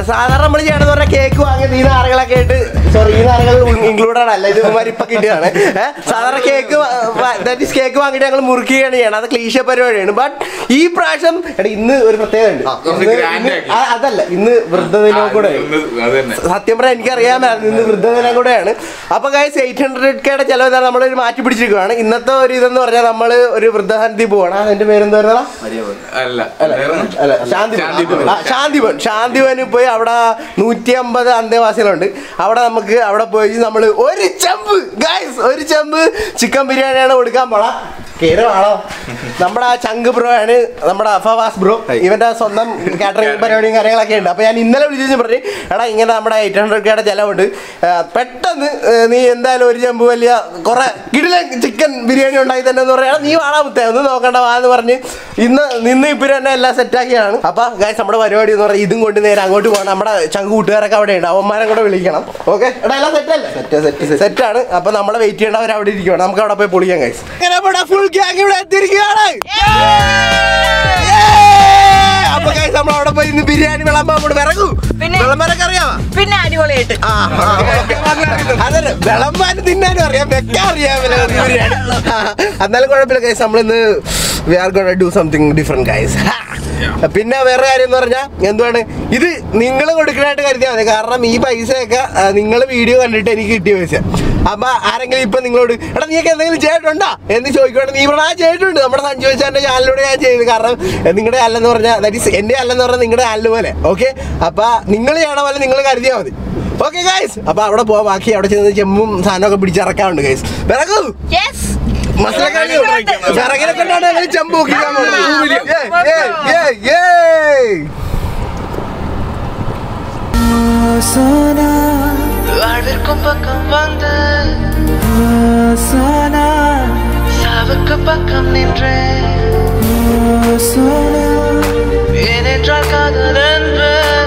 സാധാരണ നമ്മൾ ചെയ്യണമെന്ന് പറഞ്ഞാൽ കേക്ക് വാങ്ങിയത് ഈ നാറുകളൊക്കെ ആയിട്ട് സോറി ഈ നാറുകൾ ഇൻക്ലൂഡഡ് അല്ല, ഇത് ഇപ്പൊ കിട്ടിയതാണ്. സാധാരണ കേക്ക് കേക്ക് വാങ്ങിയിട്ട് ഞങ്ങൾ മുറുക്കുകയാണ് ചെയ്യണം, അത് ക്ലീശ പരിപാടിയാണ്. ബട്ട് ഈ പ്രാവശ്യം ഇന്ന് ഒരു പ്രത്യേകത ഉണ്ട്. അതല്ല, ഇന്ന് വൃദ്ധദിനം കൂടെ. സത്യം പറഞ്ഞാൽ എനിക്കറിയാമായിരുന്നു ഇന്ന് വൃദ്ധദിനം കൂടെയാണ്. അപ്പൊ ഗൈസ് 800K ചെലവ് നമ്മളൊരു മാറ്റി പിടിച്ചിരിക്കുകയാണ്. ഇന്നത്തെ ഒരു ഇതെന്ന് പറഞ്ഞാൽ നമ്മള് ഒരു വൃദ്ധസന്നിധി പോവാണ്. അതിന്റെ പേരെന്താ പറയുക? ശാന്തിവന് പോയി അവിടെ 150 അന്തേവാസികളുണ്ട്. അവിടെ പോയി നമ്മൾ ഒരു ചെമ്പ് ചിക്കൻ ബിരിയാണിയാണ് കൊടുക്കാൻ പോണ. കേരളാണോ നമ്മുടെ ചങ്ക് ബ്രോ ആണ്, നമ്മുടെ ഫവാസ് ബ്രോ. ഇവന്റെ സ്വന്തം കാറ്ററിംഗ് പരിപാടിയും കാര്യങ്ങളൊക്കെ ഉണ്ട്. അപ്പൊ ഞാൻ ഇന്നലെ വിളിച്ചു പറഞ്ഞു, എടാ ഇങ്ങനെ നമ്മുടെ 800K ചെലവുണ്ട്, പെട്ടെന്ന് നീ എന്തായാലും ഒരു ചെമ്പ് വലിയ കുറെ കിടിലൻ ചിക്കൻ ബിരിയാണി ഉണ്ടാക്കി തന്നെ എന്ന് പറയാം. നീ വാടാ മുത്തേ ഒന്ന് നോക്കണ്ട വാ എന്ന് പറഞ്ഞ് നിന്ന് ഇപ്പം തന്നെ എല്ലാം സെറ്റാക്കിയാണ്. അപ്പൊ ഗൈസ് നമ്മുടെ പരിപാടി എന്ന് പറഞ്ഞാൽ ഇതും കൊണ്ട് നേരെ അങ്ങോട്ട് പോകണം. നമ്മുടെ ചങ്ക് കൂട്ടുകാരൊക്കെ അവിടെ ഉണ്ട്, അവന്മാരെ കൂടെ വിളിക്കണം. ഓക്കെ എടാ എല്ലാം സെറ്റല്ലേ? സെറ്റാണ്. അപ്പൊ നമ്മളെ വെയിറ്റ് ചെയ്യേണ്ടവർ അവിടെ ഇരിക്കുകയാണ്, നമുക്ക് അവിടെ പോയി പൊളിക്കാം ഗൈസ്. ഫുൾ ഗ്യാങ് ഇവിടെ എത്തിയിരിക്കുകയാണ്. അപ്പൊ ഗൈസ് നമ്മൾ അവിടെ പോയി ഇന്ന് ബിരിയാണി വിളമ്പാൻ വിറകൂ വിളമ്പാനൊക്കെ അറിയാമോ? പിന്നെ അടിപൊളിയായിട്ട് അതല്ലേ വിളമ്പാനും തിന്നാനും അറിയാം, വെക്കാൻ അറിയാമല്ലോ ബിരിയാണി. എന്നാലും കുഴപ്പമില്ല ഗൈസ്, നമ്മളിന്ന് we are gonna do something different guys. പിന്നെ വേറെ കാര്യം എന്ന് പറഞ്ഞാൽ എന്തുവാണ്, ഇത് നിങ്ങൾ കൊടുക്കണായിട്ട് കരുതിയാൽ മതി. കാരണം ഈ പൈസയൊക്കെ നിങ്ങൾ വീഡിയോ കണ്ടിട്ട് എനിക്ക് കിട്ടിയ പൈസ. അപ്പൊ ആരെങ്കിലും ഇപ്പൊ നിങ്ങളോട് എടാ നീക്ക് എന്തെങ്കിലും ചെയ്തിട്ടുണ്ടോ എന്ന് ചോദിക്കുകയാണെങ്കിൽ നീ പറഞ്ഞാൽ ചെയ്തിട്ടുണ്ട്. നമ്മുടെ സഞ്ജു വെച്ചാൻ്റെ ചാനലിലൂടെ ഞാൻ ചെയ്തു. കാരണം നിങ്ങളുടെ ചാനലെന്ന് പറഞ്ഞാൽ ദാറ്റ് ഈസ് എൻ്റെ ചാനലെന്ന് പറഞ്ഞാൽ നിങ്ങളുടെ ചാനൽ പോലെ. ഓക്കെ, അപ്പൊ നിങ്ങൾ ചെയ്യണ പോലെ നിങ്ങൾ കരുതിയാൽ മതി. ഓക്കെ ഗൈസ്, അപ്പൊ അവിടെ പോവാം. ബാക്കി അവിടെ ചെന്ന് ചെമ്പും സാധനമൊക്കെ പിടിച്ചിറക്കാറുണ്ട് ഗൈസ്. വിറകൂ വിറകിനെ കൊണ്ടാണ് ഞങ്ങൾ ചെമ്പ് നോക്കിക്കാൻ പോകുന്നത്. பக்கம் நின்றேன் ஏனென்றால் காதல் என்று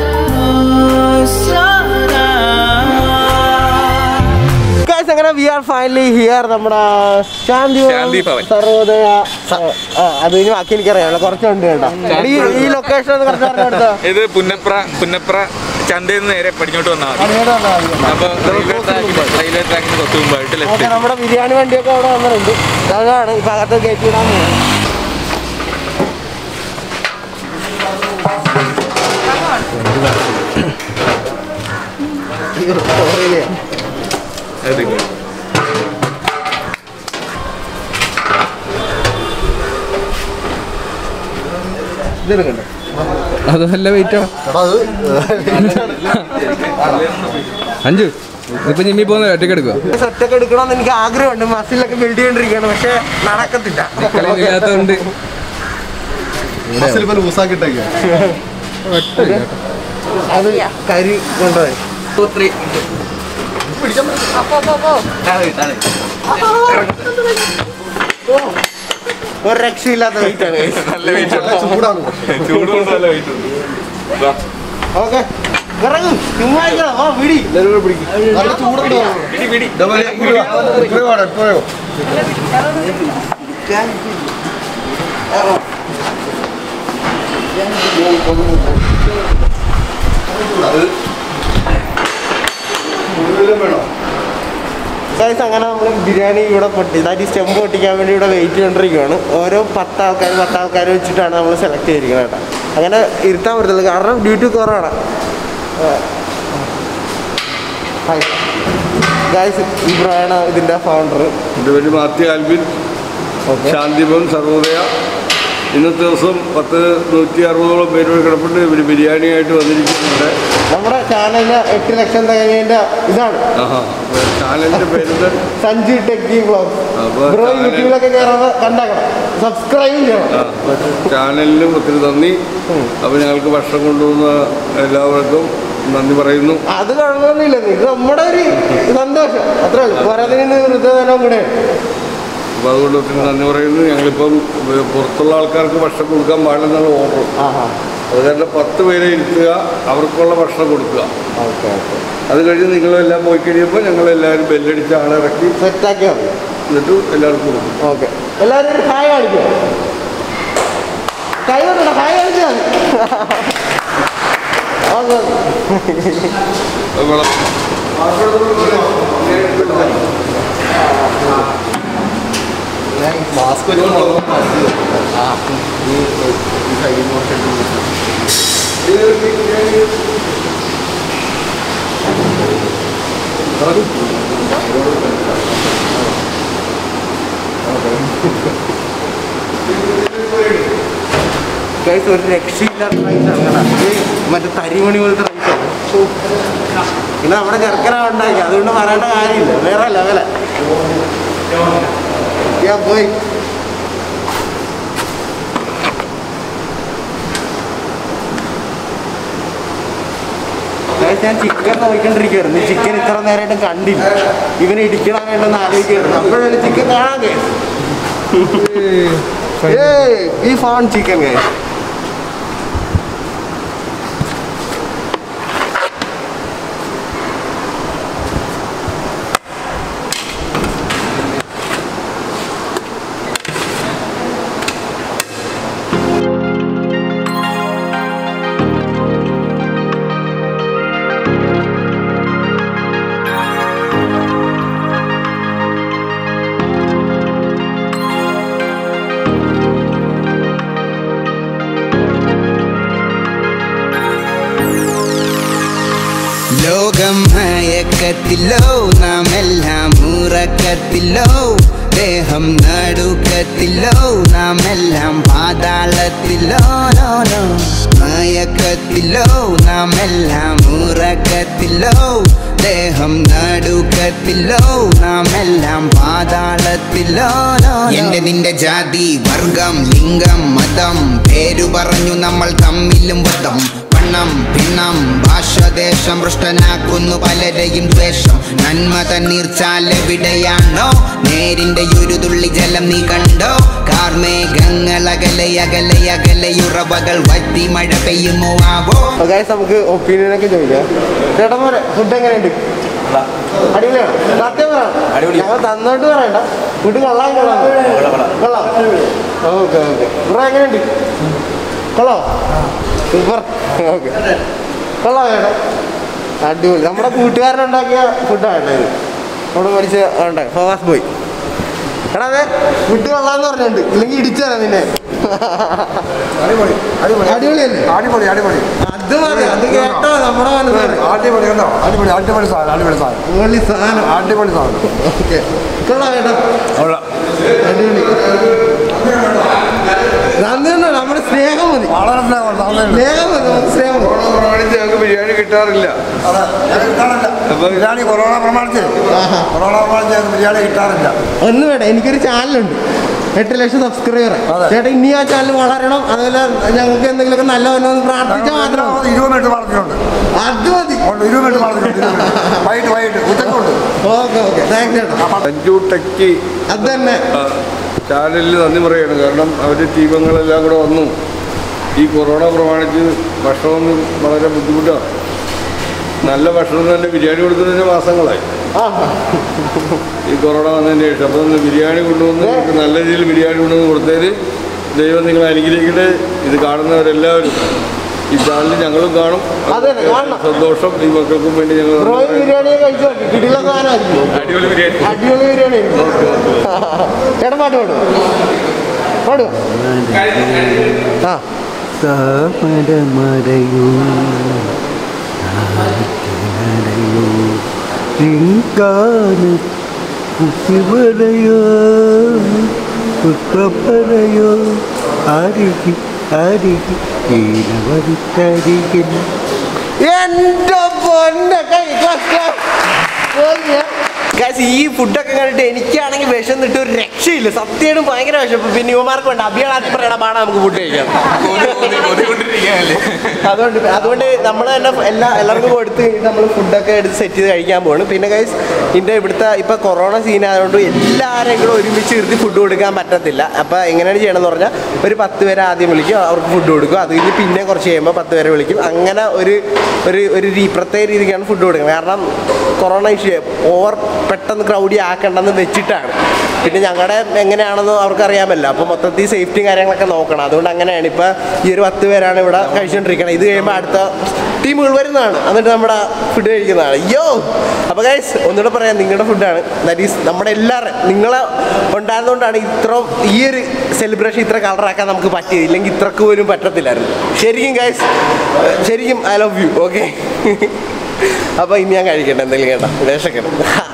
അങ്ങനെ വി ആർ ഫൈനലി ഹിയർ. നമ്മുടെ ശാന്തി സർവോദയ അത് കഴിഞ്ഞ് ബാക്കി എനിക്കറിയാമല്ലോ, കുറച്ചുണ്ട് കേട്ടോ. ഈ ലൊക്കേഷൻ ഒന്ന് കുറച്ച് പറഞ്ഞെടുത്തോ. ഇത് പുന്നപ്ര ചന്തയിൽ നിന്ന് നേരെ പടിഞ്ഞോട്ട് വന്നാൽ റെയിൽവേ ട്രാക്കിന് തൊട്ട് മുമ്പായിട്ട് നമ്മുടെ ബിരിയാണി വണ്ടിയൊക്കെ അവിടെ വന്നിട്ടുണ്ട്. അതാണ് ഇപ്പൊ അകത്ത് കയറ്റി വിടാൻ അത് നല്ല വെയിറ്റോ അഞ്ചു ഇപ്പൊ ജിമ്മി പോകുന്ന ഒറ്റയ്ക്ക് എടുക്കുക. ഒറ്റയ്ക്ക് എടുക്കണമെന്ന് എനിക്ക് ആഗ്രഹമുണ്ട്, മസിലൊക്കെ ബിൽഡ് ചെയ്തോണ്ടിരിക്കുകയാണ്, പക്ഷെ നടക്കത്തില്ല. ഇല്ലാത്തതുകൊണ്ട് അത് കരി കൊണ്ടുപോയി ഒരു രക്ഷയില്ലാത്ത വെയിറ്റാണ്. ഓക്കെ അങ്ങനെ നമ്മൾ ബിരിയാണി ഇവിടെ പൊട്ടി ദാറ്റ് ഈ സ്റ്റെമ്പ് പൊട്ടിക്കാൻ വേണ്ടി ഇവിടെ വെയിറ്റ് ചെയ്തുകൊണ്ടിരിക്കുകയാണ്. ഓരോ 10 ആൾക്കാർ വെച്ചിട്ടാണ് നമ്മൾ സെലക്ട് ചെയ്തിരിക്കുന്നത് കേട്ടോ. അങ്ങനെ ഇരുത്താൻ പറ്റത്തില്ല കാരണം ഡ്യൂട്ടി കുറവാണ്. ഗൈസ് ഇവരാണ് ഇതിൻ്റെ ഫൗണ്ടർ. എൻ്റെ പേര് മാത്യു ആൽബിൻ, ശാന്തിഭവൻ സർവോദയ. ഇന്നത്തെ ദിവസം 160-160ഓളം പേര് കിടപ്പുണ്ട്. ഇവർ ബിരിയാണിയായിട്ട് വന്നിരിക്കുന്നുണ്ട്. നമ്മുടെ ചാനലിന് 8 ലക്ഷം തികഞ്ഞതിൻ്റെ ഇതാണ്. ചാനലിൻ്റെ പേര് സഞ്ജു ടെക്കി വ്ലോഗ്സ്. യൂട്യൂബിലൊക്കെ കയറുന്നത് കണ്ടാക്കണം, സബ്സ്ക്രൈബ് ചെയ്യണം. ചാനലിനും ഒത്തിരി നന്ദി. അപ്പോൾ ഞങ്ങൾക്ക് ഭക്ഷണം കൊണ്ടുവന്ന എല്ലാവർക്കും നന്ദി പറയുന്നു. അത് കാണുന്നില്ല, ഇത് നമ്മുടെ ഒരു സന്തോഷം അത്രേ ഉള്ളൂ. പോരാതിന് വൃദ്ധദാനവും കൂടെ. അപ്പോൾ അതുകൊണ്ട് ഒത്തിരി നന്ദി പറയുന്നു. ഞങ്ങളിപ്പം പുറത്തുള്ള ആൾക്കാർക്ക് ഭക്ഷണം കൊടുക്കാൻ പാടില്ലെന്നുള്ള ഓർഡർ. അത് കാരണം 10 പേരെ ഇരുത്തുക, അവർക്കുള്ള ഭക്ഷണം കൊടുക്കുക. അത് കഴിഞ്ഞ് നിങ്ങളെല്ലാം പോയി കഴിയുമ്പോൾ ഞങ്ങളെല്ലാവരും ബെല്ലടിച്ച് ആളിറക്കി സെറ്റാക്കിയാൽ മതി. എന്നിട്ട് എല്ലാവർക്കും കൊടുക്കും. ഓക്കെ, എല്ലാവരും ഹായ് കാണിക്കുക. ഹായ് കാണിച്ചാൽ മാസ്ക് ഒരു രക്ഷയില്ലാത്ത റൈസാണ്. മറ്റേ തരിമണി പോലത്തെ റൈസാണ്. പിന്നെ നമ്മുടെ ചെറുക്കന ഉണ്ടാക്കി, അതുകൊണ്ട് പറയേണ്ട കാര്യമില്ല. വേറെ ലെവല പോയി. ഞാൻ ചിക്കൻ നോക്കിക്കൊണ്ടിരിക്കുകയായിരുന്നു. ചിക്കൻ ഇത്ര നേരമായിട്ട് കണ്ടില്ല. ഇവനെ ഇടിക്കണം വേണ്ടെന്ന് ആലോചിക്കുകയായിരുന്നു. അപ്പോഴല്ലേ ചിക്കൻ കാണാൻ ഈ ഫോൺ ചിക്കൻ ലോകം മയക്കത്തിലോ നാം എല്ലാം ഉറക്കത്തിലോ ദേഹം നടുക്കത്തിലോ നാം എല്ലാം പാതാളത്തിലോ മയക്കത്തിലോ നാം എല്ലാം ഉറക്കത്തിലോ ദേഹം നടുക്കത്തിലോ നാം എല്ലാം പാതാളത്തിലോ. എന്റെ നിന്റെ ജാതി വർഗം ലിംഗം മതം പേരു പറഞ്ഞു നമ്മൾ തമ്മിലും വധം. പണം ഭിന്നം ഭാഷദേശം ഭ്രഷ്ടനാക്കുന്നു പലരെയും ദ്വേഷം. നന്മ തന്നീർച്ചാലെവിടെയാണോ നേരിന്റെ ഒരു തുള്ളി ജലം നീ കണ്ടോ? കാർമേഘങ്ങൾ അകലെ അകലെ അകലെയുറവകൾ വറ്റി മഴ പെയ്യുമോ ആവോ? നമുക്ക് ഒപ്പീനിയനൊക്കെ ചോദിക്കാം. ചേട്ടന്മാരെ ഫുഡ് എങ്ങനെയുണ്ട്? അടിപൊളിയാണ്. സത്യം പറയണം, ഞങ്ങൾ തന്നോട്ട് പറയണ്ട. ഫുഡ് കൊള്ളാൻ കൊള്ളാം. Okay okay. ഇവിടെ എങ്ങനെയുണ്ട്? കൊള്ളാം. സൂപ്പർ. ഓക്കെ കൊള്ളാം ചേട്ടാ, അടിപൊളി. നമ്മുടെ കൂട്ടുകാരനുണ്ടാക്കിയ ഫുഡാണ് ഇത്. അവിടെ പഠിച്ച് ഉണ്ടായി ഫവാസ് പോയി. എടാ അതെ ഫുഡ് കൊള്ളാന്ന് പറഞ്ഞിട്ടുണ്ട്, ഇല്ലെങ്കിൽ ഇടിച്ചാണ് നിന്നെ. അടിപൊളിയല്ലേ? അടിപൊളി അടിപൊളി. അത് മതി, അത് കേട്ടോ നമ്മുടെ മനസ്സിലാണ്. അടിപൊളി കേട്ടോ, അടിപൊളി അടിപൊളി സാധനം, അടിപൊളി സാധനം, അടിപൊളി സാധനം, അടിപൊളി സാധനം. ഓക്കെ കൊള്ളാം കേട്ടോ, അടിപൊളി. നന്ദിയുണ്ടോ? നമ്മുടെ സ്നേഹം മതി, വളരെ സ്നേഹം മതി, നമുക്ക് സ്നേഹം മതി. ഞങ്ങൾക്ക് ബിരിയാണി കിട്ടാറില്ല. ബിരിയാണി കൊറോണ പ്രമാണിച്ച് ബിരിയാണി കിട്ടാറില്ല. ഒന്ന് വേണ്ട, എനിക്കൊരു ചാനലുണ്ട്, 8 ലക്ഷം സബ്സ്ക്രൈബർ. ചേട്ടാ ഇനി ആ ചാനൽ വളരണം. അതുപോലെ ഞങ്ങൾക്ക് എന്തെങ്കിലുമൊക്കെ നല്ല വരണമെന്ന് പ്രാർത്ഥിച്ചാൽ മാത്രം. 20 മിനിറ്റ് പറഞ്ഞിട്ടുണ്ട്, അത് മതി. 20 മിനിറ്റ് പറഞ്ഞിട്ടുണ്ട്, വൈകിട്ട് ഉച്ചക്കുണ്ട്. ഓക്കെ ഓക്കെ, താങ്ക് ചേട്ടാ. അഞ്ചു ടെക്കി അത് തന്നെ ചാനലിൽ നന്ദി പറയുകയാണ്. കാരണം അവർ ടീമങ്ങളെല്ലാം കൂടെ വന്നു. ഈ കൊറോണ പ്രമാണിച്ച് ഭക്ഷണമൊന്നും വളരെ ബുദ്ധിമുട്ടാണ്. നല്ല ഭക്ഷണം തന്നെ ബിരിയാണി കൊടുക്കുന്നതിന് മാസങ്ങളായി ഈ കൊറോണ വന്നതിന് ശേഷം. അപ്പോൾ ഒന്ന് ബിരിയാണി കൊണ്ടുവന്ന് നമുക്ക് നല്ല രീതിയിൽ ബിരിയാണി കൊണ്ടുവന്ന് കൊടുത്തതിന് ദൈവം നിങ്ങൾ അനുഗ്രഹിക്കട്ടെ. ഇത് കാണുന്നവരെല്ലാവരും ഈ ചാനൽ ഞങ്ങളും കാണും. സന്തോഷം. ഈ മക്കൾക്കും വേണ്ടി ഞങ്ങൾ ബിരിയാണി കഴിച്ചു. അടിപൊളി ബിരിയാണി, അടിപൊളി ബിരിയാണി. ചേട്ടാ പാട്ട് പാടും പാടും. ആ താമരമരയോ കുട്ടിവരയോ കുട്ടപ്പരയോ അരികി അരികി ഈനവരിക്കരികിൽ എന്റെ പൊന്നെ ഈ ഫുഡൊക്കെ കണ്ടിട്ട് എനിക്കാണെങ്കിൽ വിശന്നിട്ട് ഒരു രക്ഷയില്ല. സത്യമായിട്ടും ഭയങ്കര വിശപ്പ്. പിന്നെ യുവമാർക്ക് വേണ്ട അഭിയാളാത്തി പറയണ പാടാ നമുക്ക് ഫുഡ് കഴിക്കാം. അതുകൊണ്ട് നമ്മൾ തന്നെ എല്ലാവർക്കും കൊടുത്ത് നമ്മൾ ഫുഡൊക്കെ എടുത്ത് സെറ്റ് ചെയ്ത് കഴിക്കാൻ പോവാണ്. പിന്നെ ഗൈസ് ഇതിൻ്റെ ഇവിടുത്തെ ഇപ്പം കൊറോണ സീനായതുകൊണ്ട് എല്ലാവരെയും കൂടെ ഒരുമിച്ച് ഇരുത്തി ഫുഡ് കൊടുക്കാൻ പറ്റത്തില്ല. അപ്പോൾ എങ്ങനെയാണ് ചെയ്യണമെന്ന് പറഞ്ഞാൽ ഒരു 10 പേരെ ആദ്യം വിളിക്കും, അവർക്ക് ഫുഡ് കൊടുക്കും. അത് കഴിഞ്ഞ് പിന്നെ കുറച്ച് കഴിയുമ്പോൾ 10 പേരെ വിളിക്കും. അങ്ങനെ ഒരു പ്രത്യേക രീതിക്കാണ് ഫുഡ് കൊടുക്കുന്നത്. കാരണം കൊറോണ ഇഷ്യൂ ഓവർ പെട്ടെന്ന് ക്രൗഡി ആക്കണ്ടെന്ന് വെച്ചിട്ടാണ്. പിന്നെ ഞങ്ങളുടെ എങ്ങനെയാണെന്ന് അവർക്കറിയാമല്ലോ. അപ്പോൾ മൊത്തത്തിൽ സേഫ്റ്റി കാര്യങ്ങളൊക്കെ നോക്കണം. അതുകൊണ്ട് അങ്ങനെയാണ് ഇപ്പോൾ ഈ ഒരു 10 പേരാണ് ഇവിടെ കഴിച്ചുകൊണ്ടിരിക്കുന്നത്. ഇത് കഴിയുമ്പോൾ അടുത്ത ടീമുകൾ വരുന്നതാണ്, എന്നിട്ട് നമ്മുടെ ഫുഡ് കഴിക്കുന്നതാണ്. അയ്യോ അപ്പോൾ ഗൈസ് ഒന്നുകൂടെ പറയാം, നിങ്ങളുടെ ഫുഡാണ്. ദാറ്റ് ഈസ് നമ്മുടെ എല്ലാവരും നിങ്ങളെ ഉണ്ടായിരുന്നുകൊണ്ടാണ് ഈ ഒരു സെലിബ്രേഷൻ ഇത്ര കളറാക്കാൻ നമുക്ക് പറ്റിയത്. ഇല്ലെങ്കിൽ ഇത്രക്ക് പോലും പറ്റത്തില്ലായിരുന്നു. ശരിക്കും ഗൈസ്, ശരിക്കും ഐ ലവ് യു. ഓക്കെ അപ്പോൾ ഇനി ഞാൻ കഴിക്കട്ടെ എന്തെങ്കിലും കേട്ടോ, വിദേശക്കണം.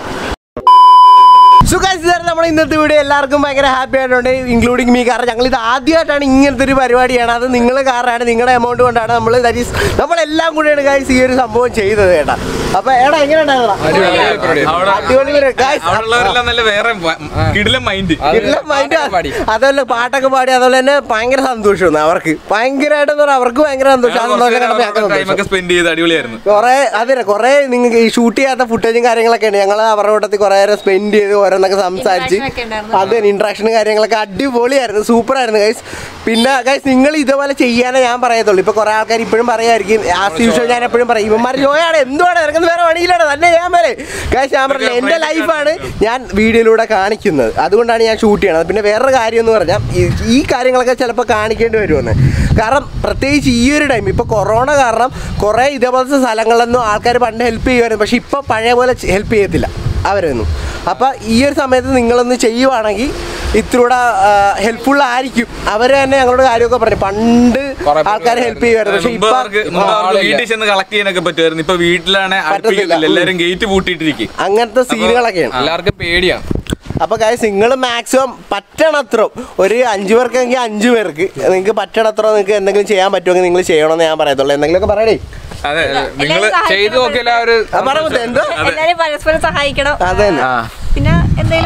നമ്മുടെ ഇന്നത്തെ വീഡിയോ എല്ലാവർക്കും ഭയങ്കര ഹാപ്പി ആയിട്ടുണ്ട്, ഇൻക്ലൂഡിങ് മീ. കാരണം ഞങ്ങൾ ഇത് ആദ്യമായിട്ടാണ് ഇങ്ങനത്തെ ഒരു പരിപാടിയാണ്. അത് നിങ്ങൾ കാരണമാണ്, നിങ്ങളുടെ എമൗണ്ട് കൊണ്ടാണ് നമ്മളെല്ലാം കൂടിയാണ് ഗൈസ് ഈ ഒരു സംഭവം ചെയ്തത് കേട്ടാ. അപ്പൊ എടാ എങ്ങനെ ഉണ്ടായിരുന്നോ? അതല്ല പാട്ടൊക്കെ പാടി, അതുപോലെ തന്നെ ഭയങ്കര സന്തോഷം അവർക്ക്, ഭയങ്കരമായിട്ട് അവർക്ക് ഭയങ്കര സന്തോഷം. കുറെ നിങ്ങൾക്ക് ഈ ഷൂട്ട് ചെയ്യാത്ത ഫുട്ടേജും കാര്യങ്ങളൊക്കെ ഉണ്ട്. ഞങ്ങൾ അവരുടെ കൂട്ടത്തിൽ കുറെ നേരം സ്പെൻഡ് ചെയ്ത് ഓരോന്നൊക്കെ സംസാരിച്ച് അത് ഇന്ററാക്ഷനും കാര്യങ്ങളൊക്കെ അടിപൊളിയായിരുന്നു, സൂപ്പറായിരുന്നു ഗൈസ്. പിന്നെ ഗൈസ് നിങ്ങൾ ഇതുപോലെ ചെയ്യാനേ ഞാൻ പറയത്തുള്ളൂ. ഇപ്പൊ കുറെ ആൾക്കാർ ഇപ്പോഴും പറയായിരിക്കും, ആസ് യൂഷ്വൽ ഞാൻ എപ്പോഴും പറയും ഇവന്മാർ ജോയാണ് എന്തുവാണ് ഇറങ്ങുന്നത്, വേറെ വഴിയിലാണ് തന്നെ ചെയ്യാൻ പോലെ. ഗൈസ് ഞാൻ പറഞ്ഞില്ല, എൻ്റെ ലൈഫാണ് ഞാൻ വീഡിയോയിലൂടെ കാണിക്കുന്നത്, അതുകൊണ്ടാണ് ഞാൻ ഷൂട്ട് ചെയ്യണത്. പിന്നെ വേറൊരു കാര്യം എന്ന് പറഞ്ഞാൽ ഈ കാര്യങ്ങളൊക്കെ ചിലപ്പോൾ കാണിക്കേണ്ടി വരുമെന്ന്. കാരണം പ്രത്യേകിച്ച് ഈ ഒരു ടൈം ഇപ്പോൾ കൊറോണ കാരണം കുറേ ഇതേപോലത്തെ സ്ഥലങ്ങളിലൊന്നും ആൾക്കാർ പണ്ട് ഹെൽപ്പ് ചെയ്യുമായിരുന്നു. പക്ഷെ ഇപ്പോൾ പഴയ പോലെ ഹെൽപ്പ് ചെയ്യത്തില്ല അവരൊന്നും. അപ്പോൾ ഈ ഒരു സമയത്ത് നിങ്ങളൊന്ന് ചെയ്യുവാണെങ്കിൽ ഇത്തിരൂടെ ഹെൽപ്ഫുൾ ആയിരിക്കും. അവർ തന്നെ ഞങ്ങളോട് കാര്യമൊക്കെ പറഞ്ഞു, പണ്ട് ആൾക്കാർ ഹെൽപ്പ് ചെയ്യുമായിരുന്നു, പക്ഷെ ഇപ്പൊ അങ്ങനത്തെ സീനുകളൊക്കെയാണ്, എല്ലാവർക്കും പേടിയാണ്. അപ്പോൾ ഗൈസ് നിങ്ങൾ മാക്സിമം പറ്റണത്ര ഒരു 5 പേർക്കെങ്കിൽ 5 പേർക്ക് നിങ്ങൾക്ക് പറ്റണത്ര നിങ്ങൾക്ക് എന്തെങ്കിലും ചെയ്യാൻ പറ്റുമെങ്കിൽ നിങ്ങൾ ചെയ്യണമെന്ന് ഞാൻ പറയത്തുള്ളൂ. എന്തെങ്കിലുമൊക്കെ പറയണേ. അതെ, നിങ്ങൾ ചെയ്തു നോക്കിയാൽ പരസ്പരം സഹായിക്കണം. അതെ പിന്നെ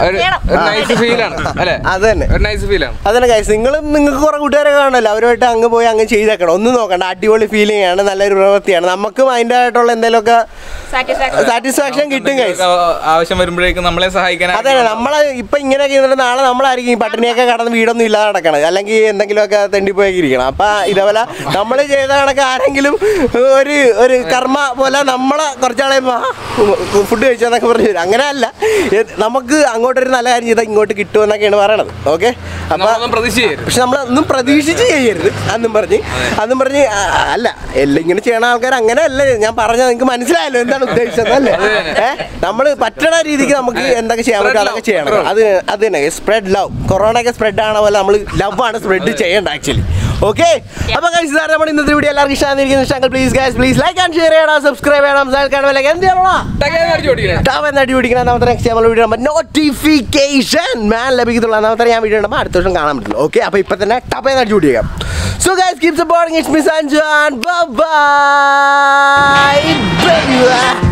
അതന്നെ ഗൈസ്, നിങ്ങൾക്ക് കുറെ കൂട്ടുകാരെ കാണുമല്ലോ, അവരുമായിട്ട് അങ്ങ് പോയി അങ്ങ് ചെയ്തേക്കണം. ഒന്നും നോക്കണ്ട, അടിപൊളി ഫീലിംഗ് ആണ്, നല്ലൊരു പ്രവൃത്തിയാണ്. നമുക്കും അതിൻ്റെ ആയിട്ടുള്ള എന്തെങ്കിലുമൊക്കെ സാറ്റിസ്ഫാക്ഷൻ കിട്ടും ഗൈസ്. ആവശ്യം വരുമ്പോഴേക്കും നമ്മളെ സഹായിക്കാൻ. അതെ, നമ്മളെ ഇപ്പൊ ഇങ്ങനെയൊക്കെ ഇരുന്നിട്ട് നാളെ നമ്മളായിരിക്കും ഈ പട്ടിണിയൊക്കെ കടന്ന് വീടൊന്നും ഇല്ലാതെ നടക്കണം, അല്ലെങ്കിൽ എന്തെങ്കിലുമൊക്കെ തെണ്ടിപ്പോയൊക്കെ ഇരിക്കണം. അപ്പൊ ഇതേപോലെ നമ്മൾ ചെയ്ത കണക്ക് ആരെങ്കിലും ഒരു കർമ്മ പോലെ നമ്മളെ കുറച്ചാളെ ഫുഡ് കഴിച്ചെന്നൊക്കെ പറഞ്ഞു തരും. അങ്ങനെ അല്ല, നമുക്ക് അങ്ങോട്ടൊരു നല്ല കാര്യം ചെയ്താൽ ഇങ്ങോട്ട് കിട്ടുമെന്നൊക്കെയാണ് പറയണത്. ഓക്കെ, അപ്പൊ പക്ഷെ നമ്മളൊന്നും പ്രതീക്ഷിച്ച് ചെയ്യരുത് അന്നും പറഞ്ഞ് അല്ല, എല്ലാം ഇങ്ങനെ ചെയ്യണ ആൾക്കാർ അങ്ങനെ അല്ല. ഞാൻ പറഞ്ഞത് നിങ്ങൾക്ക് മനസ്സിലായല്ലോ എന്താണ് ഉദ്ദേശിച്ചത് അല്ലേ? നമ്മൾ പറ്റണ രീതിക്ക് നമുക്ക് എന്തൊക്കെ ചെയ്യാൻ പറ്റും അതൊക്കെ ചെയ്യണം. അത് തന്നെ സ്പ്രെഡ് ലവ്. കൊറോണയൊക്കെ സ്പ്രെഡ് ആണ പോലെ നമ്മൾ ലവ് ആണ് സ്പ്രെഡ് ചെയ്യേണ്ട ആക്ച്വലി. ഓക്കെ, അപ്പൊ നമ്മുടെ ഇന്നത്തെ വീഡിയോ എല്ലാവർക്കും ഇഷ്ടമായിരിക്കും. പ്ലീസ് ലൈക്ക് ആൻഡ് ഷെയർ ചെയ്യണം, സബ്സ്ക്രൈബ് ചെയ്യണം, എന്ത് ചെയ്യണം നെക്സ്റ്റ് വീഡിയോ നോട്ടിഫിക്കേഷൻ മാൻ ലഭിക്കത്തുള്ളൂ. അന്നാമത്തെ ഞാൻ വീഡിയോ ഇടുമ്പോൾ അടുത്ത ദിവസം കാണാൻ പറ്റുള്ളൂ. ഓക്കെ, അപ്പൊ ഇപ്പൊ തന്നെ ടപ്പേന്ന് അടിച്ചു പിടിക്കാം. So guys, keep supporting. It's me Sanjan. Bye bye.